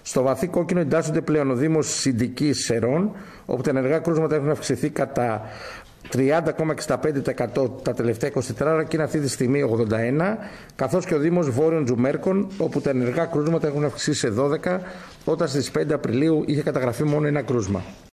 Στο βαθύ κόκκινο εντάσσονται πλέον ο Δήμος Συντικής Σερών, όπου τα ενεργά κρούσματα έχουν αυξηθεί κατά 30,65% τα τελευταία 24 ώρα και είναι αυτή τη στιγμή 81, καθώς και ο Δήμος Βόρειων Τζουμέρκων, όπου τα ενεργά κρούσματα έχουν αυξηθεί σε 12, όταν στις 5 Απριλίου είχε καταγραφεί μόνο ένα κρούσμα.